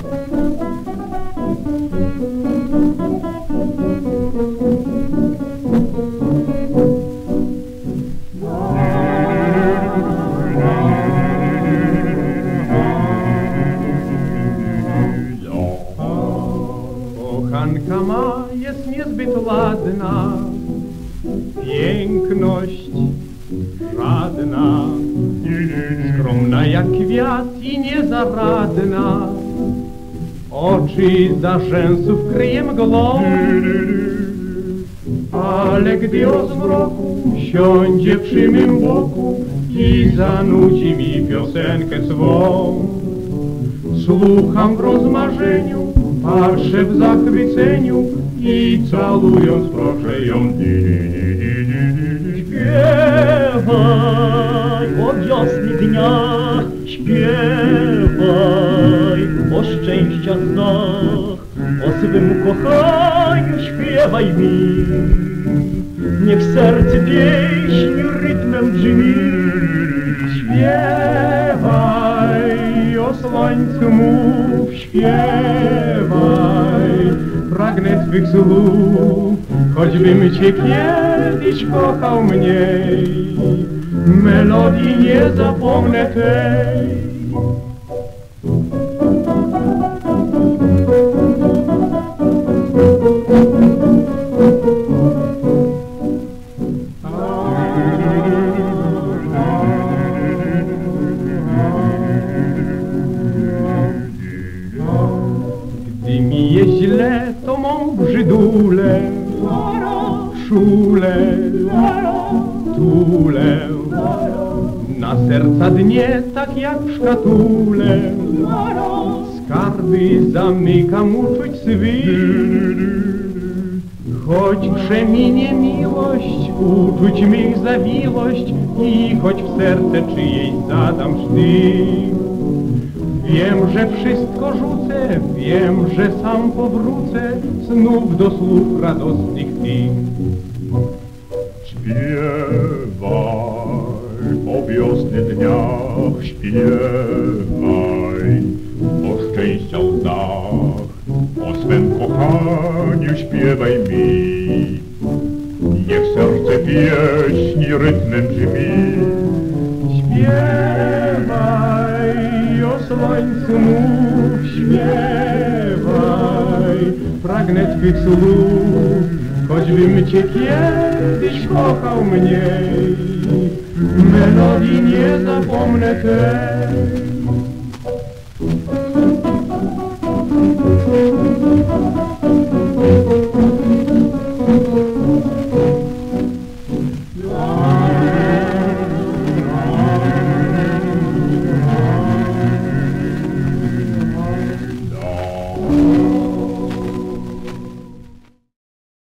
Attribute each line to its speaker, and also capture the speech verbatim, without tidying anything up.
Speaker 1: Kochanka ma jest niezbyt ładna, piękność żadna, skromna jak kwiat i niezaradna, oczy za rzęsów kryje mgłą, ale gdy o zmroku siądzie przy mym boku i zanudzi mi piosenkę swą, słucham w rozmarzeniu, patrzę w zachwyceniu i calując proszę ją.
Speaker 2: Śpiewaj o wiosny dnia, śpiewaj o szczęścia snach, o swym kochaniu śpiewaj mi. Niech serce pieśń rytmem brzmi.
Speaker 1: Śpiewaj o słońcu mów, śpiewaj, pragnę twych słów, choćbym cię kiedyś kochał mniej, melodii nie zapomnę tej. Gdy mi jest źle, to mą brzydulę szulę, tulę, na serca dnie tak jak w szkatule, skarby zamykam uczuć swych, choć przeminie miłość uczuć mych zawiłość i choć w serce czyjeś zadam sztyk. Wiem, że wszystko rzucę, wiem, że sam powrócę znów do słów radosnych tych.
Speaker 3: Śpiewaj o wiosny dniach, śpiewaj o szczęścia łzach, o swym kochaniu śpiewaj mi. Niech serce pieśni rytmem brzmi.
Speaker 1: Śpiewaj o słońcu mów, śpiewaj, pragnę twych słów, choćbym cię kiedyś kochał mniej, melodii nie zapomnę tej.